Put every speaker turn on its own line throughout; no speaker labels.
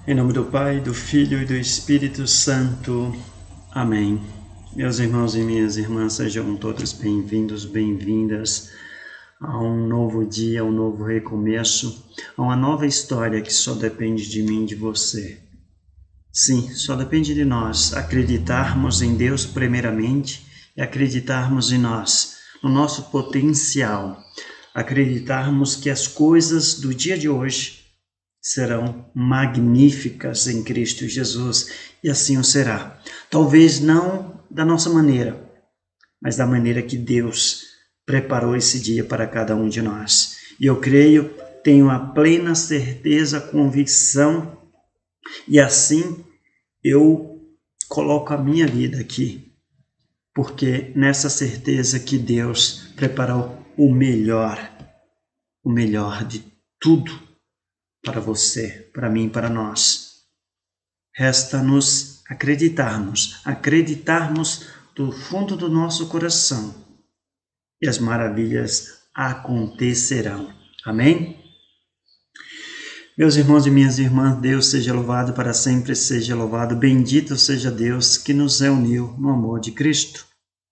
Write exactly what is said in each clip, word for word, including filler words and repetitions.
Em nome do Pai, do Filho e do Espírito Santo. Amém. Meus irmãos e minhas irmãs, sejam todos bem-vindos, bem-vindas a um novo dia, a um novo recomeço, a uma nova história que só depende de mim e de você. Sim, só depende de nós acreditarmos em Deus primeiramente e acreditarmos em nós, no nosso potencial, acreditarmos que as coisas do dia de hoje serão magníficas em Cristo Jesus, e assim o será. Talvez não da nossa maneira, mas da maneira que Deus preparou esse dia para cada um de nós. E eu creio, tenho a plena certeza, convicção, e assim eu coloco a minha vida aqui, porque nessa certeza que Deus preparou o melhor, o melhor de tudo para você, para mim, para nós. Resta-nos acreditarmos, acreditarmos do fundo do nosso coração, e as maravilhas acontecerão. Amém? Meus irmãos e minhas irmãs, Deus seja louvado para sempre, seja louvado, bendito seja Deus que nos reuniu no amor de Cristo.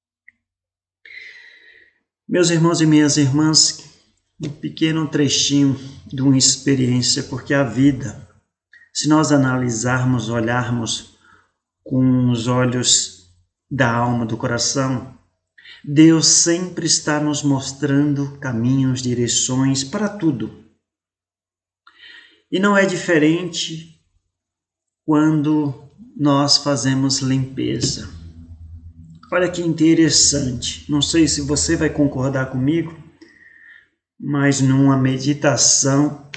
Meus irmãos e minhas irmãs, um pequeno trechinho de uma experiência, porque a vida, se nós analisarmos, olharmos com os olhos da alma, do coração, Deus sempre está nos mostrando caminhos, direções para tudo. E não é diferente quando nós fazemos limpeza. Olha que interessante, não sei se você vai concordar comigo, mas numa meditação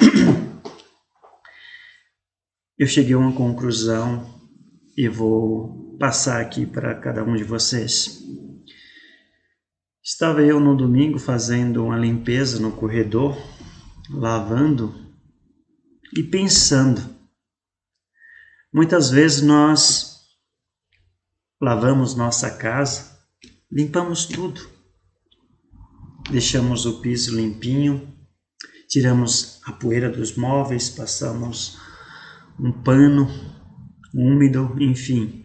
eu cheguei a uma conclusão e vou passar aqui para cada um de vocês. Estava eu no domingo fazendo uma limpeza no corredor, lavando e pensando. Muitas vezes nós lavamos nossa casa, limpamos tudo. Deixamos o piso limpinho, tiramos a poeira dos móveis, passamos um pano úmido, enfim.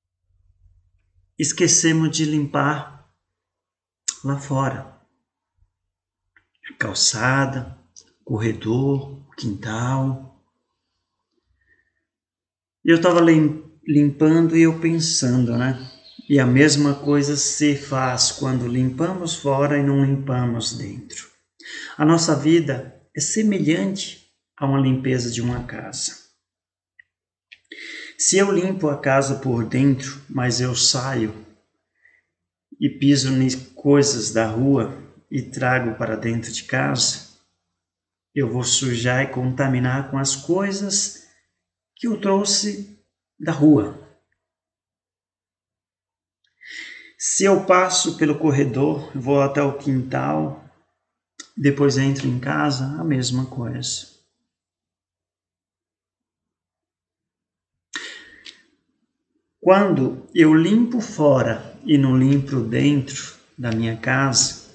Esquecemos de limpar lá fora. A calçada, corredor, quintal. Eu estava limpando e eu pensando, né? E a mesma coisa se faz quando limpamos fora e não limpamos dentro. A nossa vida é semelhante a uma limpeza de uma casa. Se eu limpo a casa por dentro, mas eu saio e piso em coisas da rua e trago para dentro de casa, eu vou sujar e contaminar com as coisas que eu trouxe da rua. Se eu passo pelo corredor, vou até o quintal, depois entro em casa, a mesma coisa. Quando eu limpo fora e não limpo dentro da minha casa,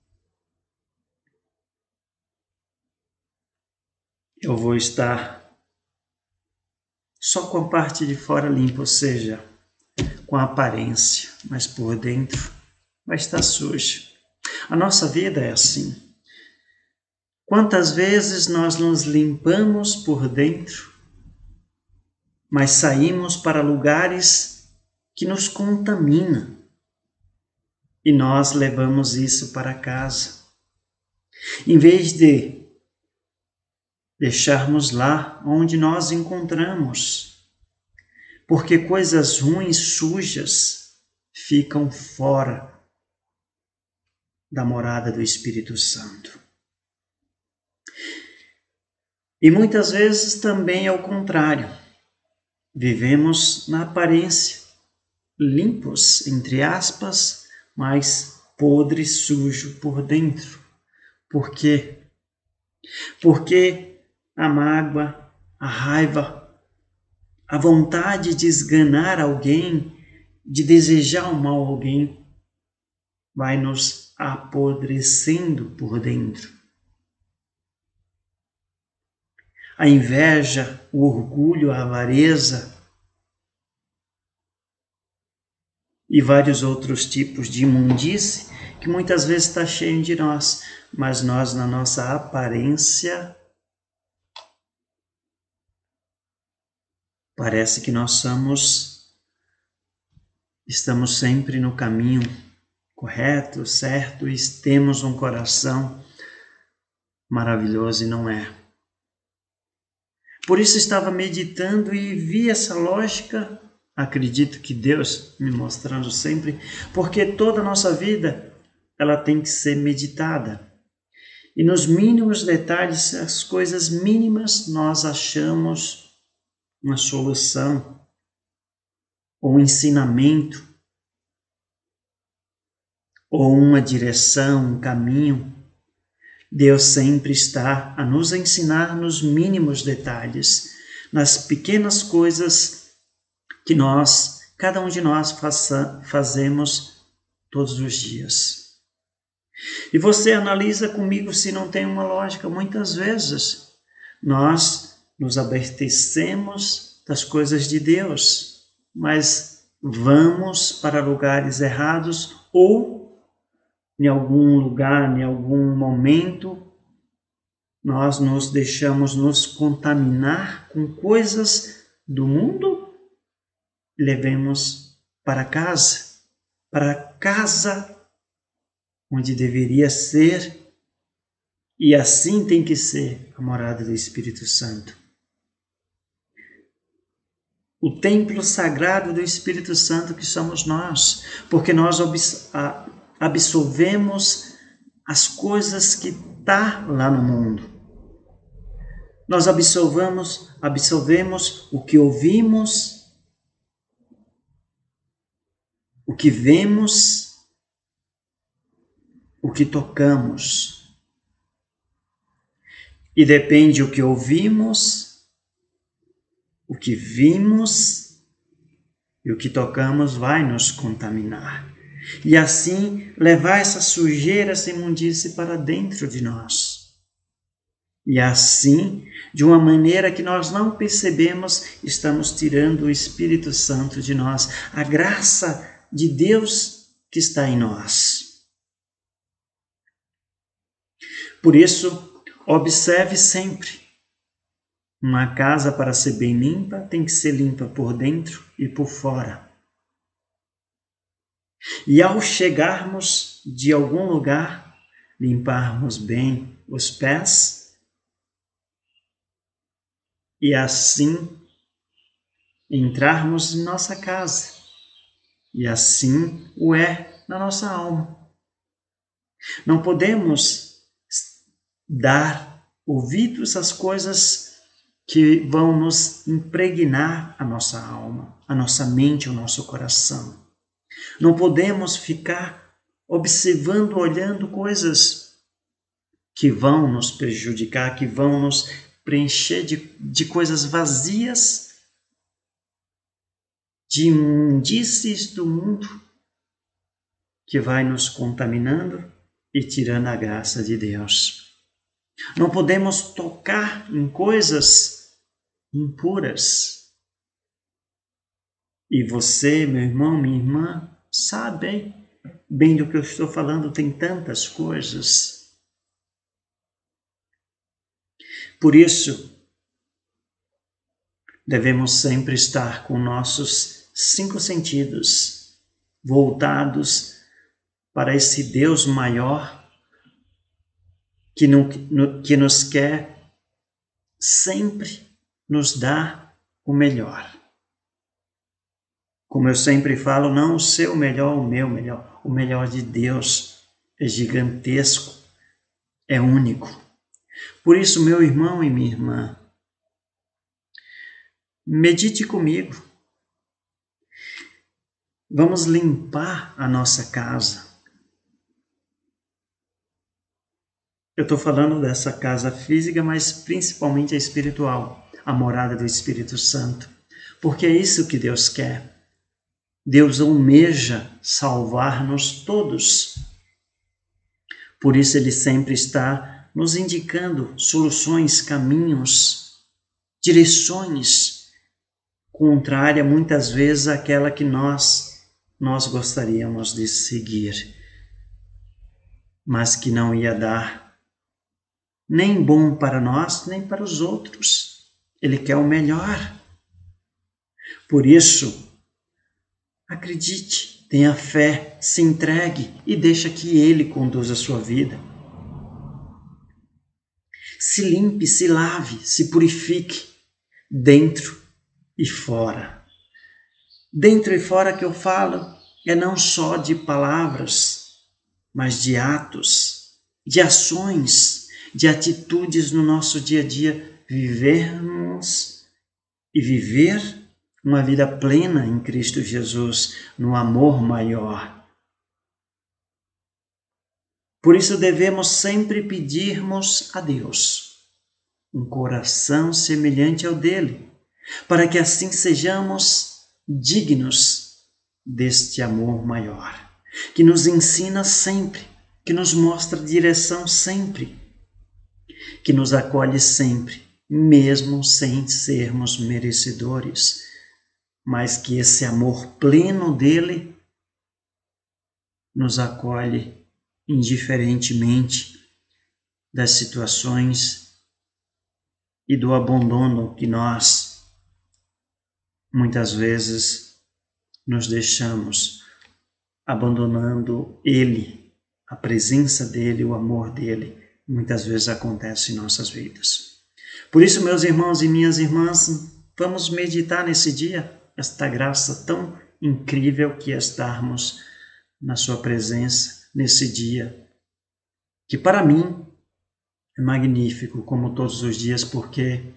eu vou estar só com a parte de fora limpa, ou seja, com a aparência, mas por dentro vai estar sujo. A nossa vida é assim. Quantas vezes nós nos limpamos por dentro, mas saímos para lugares que nos contaminam e nós levamos isso para casa. Em vez de deixarmos lá onde nós encontramos, porque coisas ruins, sujas, ficam fora da morada do Espírito Santo. E muitas vezes também é o contrário. Vivemos na aparência, limpos, entre aspas, mas podre, sujo por dentro. Por quê? Porque a mágoa, a raiva, a vontade de esganar alguém, de desejar o mal a alguém, vai nos apodrecendo por dentro. a inveja, o orgulho, a avareza e vários outros tipos de imundície que muitas vezes está cheio de nós, mas nós, na nossa aparência, parece que nós somos, estamos sempre no caminho correto, certo, e temos um coração maravilhoso e não é. Por isso estava meditando e vi essa lógica, acredito que Deus me mostrando sempre, porque toda a nossa vida ela tem que ser meditada. E nos mínimos detalhes, as coisas mínimas, nós achamos uma solução, ou um ensinamento, ou uma direção, um caminho. Deus sempre está a nos ensinar nos mínimos detalhes, nas pequenas coisas que nós, cada um de nós faça, fazemos todos os dias. E você analisa comigo se não tem uma lógica. Muitas vezes nós nos aborrecemos das coisas de Deus, mas vamos para lugares errados ou em algum lugar, em algum momento, nós nos deixamos nos contaminar com coisas do mundo e levemos para casa, para casa onde deveria ser, e assim tem que ser a morada do Espírito Santo. O templo sagrado do Espírito Santo que somos nós, porque nós absorvemos as coisas que está lá no mundo. Nós absorvemos, absorvemos o que ouvimos, o que vemos, o que tocamos. E depende o que ouvimos, o que vimos e o que tocamos vai nos contaminar. E assim levar essa sujeira, essa imundície para dentro de nós. E assim, de uma maneira que nós não percebemos, estamos tirando o Espírito Santo de nós, a graça de Deus que está em nós. Por isso, observe sempre, uma casa para ser bem limpa tem que ser limpa por dentro e por fora. E ao chegarmos de algum lugar, limparmos bem os pés e assim entrarmos em nossa casa. E assim o é na nossa alma. Não podemos dar ouvidos às coisas que vão nos impregnar a nossa alma, a nossa mente, o nosso coração. Não podemos ficar observando, olhando coisas que vão nos prejudicar, que vão nos preencher de, de coisas vazias, de imundícies do mundo, que vai nos contaminando e tirando a graça de Deus. Não podemos tocar em coisas impuras. E você, meu irmão, minha irmã, sabe bem do que eu estou falando, tem tantas coisas. Por isso, devemos sempre estar com nossos cinco sentidos voltados para esse Deus maior que, no, no, que nos quer sempre nos dar o melhor. Como eu sempre falo, não o seu melhor, o meu melhor. O melhor de Deus é gigantesco, é único. Por isso, meu irmão e minha irmã, medite comigo. Vamos limpar a nossa casa. Eu estou falando dessa casa física, mas principalmente a espiritual, a morada do Espírito Santo. Porque é isso que Deus quer. Deus almeja salvar-nos todos. Por isso Ele sempre está nos indicando soluções, caminhos, direções contrárias muitas vezes àquela que nós, nós gostaríamos de seguir, mas que não ia dar nem bom para nós, nem para os outros. Ele quer o melhor. Por isso, acredite, tenha fé, se entregue e deixa que Ele conduza a sua vida. Se limpe, se lave, se purifique, dentro e fora. Dentro e fora que eu falo é não só de palavras, mas de atos, de ações, de atitudes no nosso dia a dia, vivermos e viver uma vida plena em Cristo Jesus, no amor maior. Por isso devemos sempre pedirmos a Deus um coração semelhante ao dele, para que assim sejamos dignos deste amor maior, que nos ensina sempre, que nos mostra direção sempre, que nos acolhe sempre, mesmo sem sermos merecedores, mas que esse amor pleno dele nos acolhe indiferentemente das situações e do abandono que nós muitas vezes nos deixamos, abandonando ele, a presença dele, o amor dele, muitas vezes acontece em nossas vidas. Por isso, meus irmãos e minhas irmãs, vamos meditar nesse dia, esta graça tão incrível que é estarmos na sua presença nesse dia, que para mim é magnífico, como todos os dias, porque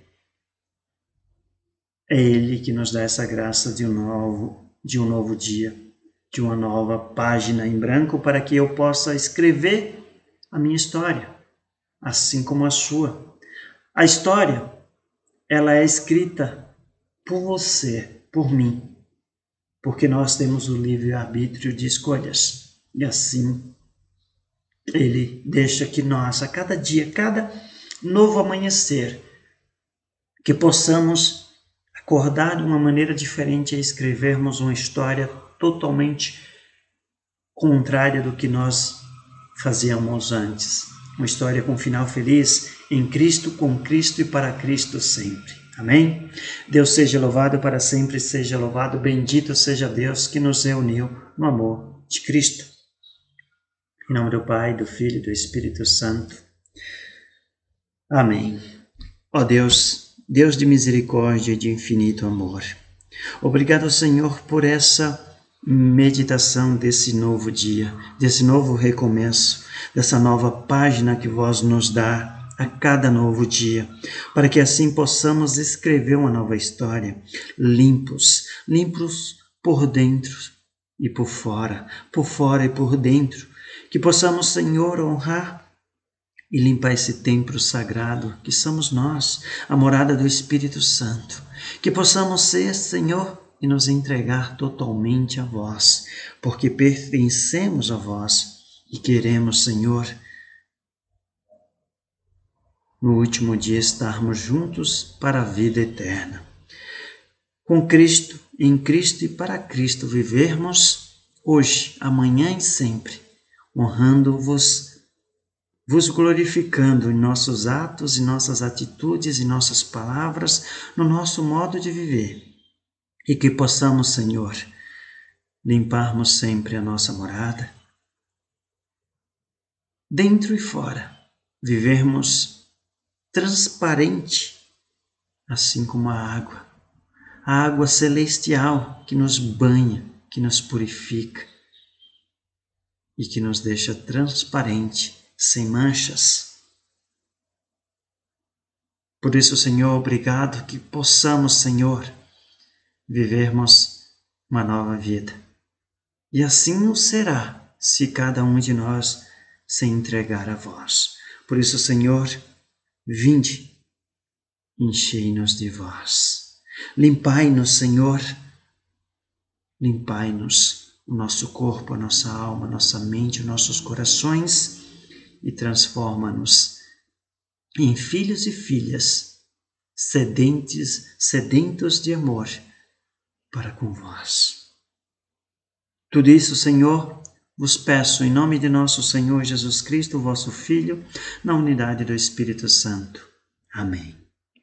é Ele que nos dá essa graça de um novo, de um novo dia, de uma nova página em branco, para que eu possa escrever a minha história, assim como a sua. A história, ela é escrita por você, por mim, porque nós temos o livre-arbítrio de escolhas. E assim, Ele deixa que nós, a cada dia, cada novo amanhecer, que possamos acordar de uma maneira diferente e escrevermos uma história totalmente contrária do que nós fazíamos antes. Uma história com final feliz, em Cristo, com Cristo e para Cristo sempre. Amém? Deus seja louvado para sempre, seja louvado, bendito seja Deus que nos reuniu no amor de Cristo. Em nome do Pai, do Filho e do Espírito Santo. Amém. Ó Deus, Deus de misericórdia e de infinito amor, obrigado, Senhor, por essa meditação desse novo dia, desse novo recomeço, dessa nova página que vós nos dá a cada novo dia, para que assim possamos escrever uma nova história, limpos, limpos por dentro e por fora, por fora e por dentro, que possamos, Senhor, honrar e limpar esse templo sagrado que somos nós, a morada do Espírito Santo, que possamos ser, Senhor, e nos entregar totalmente a vós, porque pertencemos a vós e queremos, Senhor, no último dia estarmos juntos para a vida eterna. Com Cristo, em Cristo e para Cristo vivermos hoje, amanhã e sempre, honrando-vos, vos glorificando em nossos atos, em nossas atitudes, em nossas palavras, no nosso modo de viver. E que possamos, Senhor, limparmos sempre a nossa morada, dentro e fora, vivermos transparente, assim como a água, a água celestial que nos banha, que nos purifica e que nos deixa transparente, sem manchas. Por isso, Senhor, obrigado que possamos, Senhor, vivermos uma nova vida. E assim o será, se cada um de nós se entregar a vós. Por isso, Senhor, vinde, enchei-nos de vós. Limpai-nos, Senhor, limpai-nos o nosso corpo, a nossa alma, a nossa mente, os nossos corações e transforma-nos em filhos e filhas sedentes, sedentos de amor para com vós. Tudo isso, Senhor, vos peço em nome de nosso Senhor Jesus Cristo, vosso Filho, na unidade do Espírito Santo. Amém.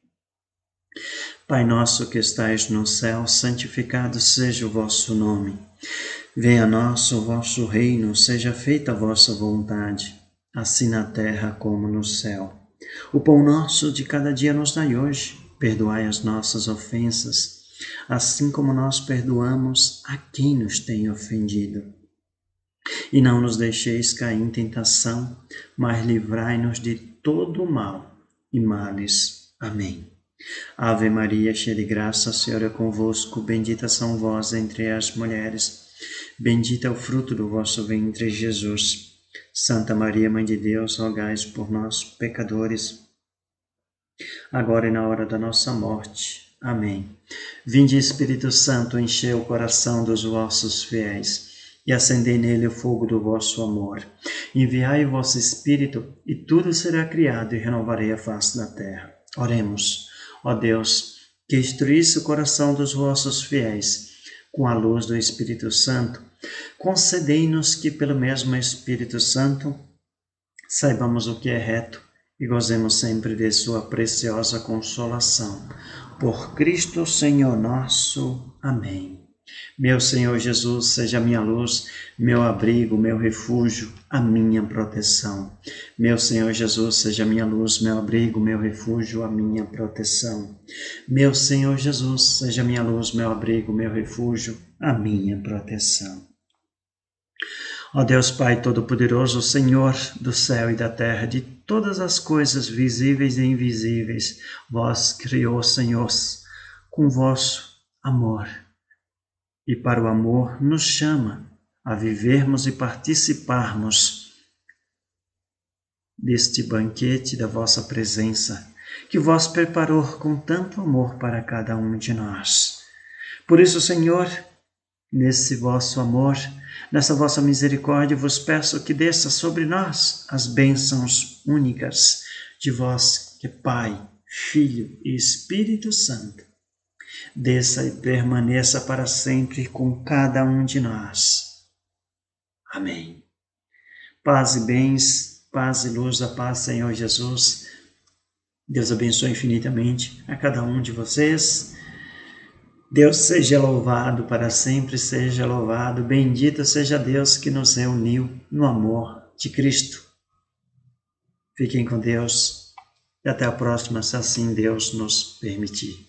Pai nosso que estais no céu, santificado seja o vosso nome. Venha a nós o vosso reino, seja feita a vossa vontade, assim na terra como no céu. O pão nosso de cada dia nos dai hoje. Perdoai as nossas ofensas, assim como nós perdoamos a quem nos tem ofendido. E não nos deixeis cair em tentação, mas livrai-nos de todo o mal e males. Amém. Ave Maria, cheia de graça, o Senhor é convosco, bendita são vós entre as mulheres, bendito é o fruto do vosso ventre, Jesus. Santa Maria, Mãe de Deus, rogai por nós, pecadores, agora e na hora da nossa morte. Amém. Vinde, Espírito Santo, enchei o coração dos vossos fiéis e acendei nele o fogo do vosso amor. Enviai o vosso Espírito e tudo será criado e renovarei a face da terra. Oremos. Ó Deus, que instruísse o coração dos vossos fiéis com a luz do Espírito Santo, concedei-nos que pelo mesmo Espírito Santo saibamos o que é reto e gozemos sempre de sua preciosa consolação. Por Cristo Senhor nosso. Amém. Meu Senhor Jesus, seja minha luz, meu abrigo, meu refúgio, a minha proteção. Meu Senhor Jesus, seja minha luz, meu abrigo, meu refúgio, a minha proteção. Meu Senhor Jesus, seja minha luz, meu abrigo, meu refúgio, a minha proteção. Ó Deus Pai Todo-Poderoso, Senhor do céu e da terra, de todas as coisas visíveis e invisíveis, vós criou, Senhor, com vosso amor. E para o amor nos chama a vivermos e participarmos deste banquete da vossa presença, que vós preparou com tanto amor para cada um de nós. Por isso, Senhor, nesse vosso amor, nessa vossa misericórdia, vos peço que desça sobre nós as bênçãos únicas de vós, que é Pai, Filho e Espírito Santo. Desça e permaneça para sempre com cada um de nós. Amém. Paz e bens, paz e luz da paz, Senhor Jesus. Deus abençoe infinitamente a cada um de vocês. Deus seja louvado para sempre, seja louvado. Bendito seja Deus que nos reuniu no amor de Cristo. Fiquem com Deus e até a próxima, se assim Deus nos permitir.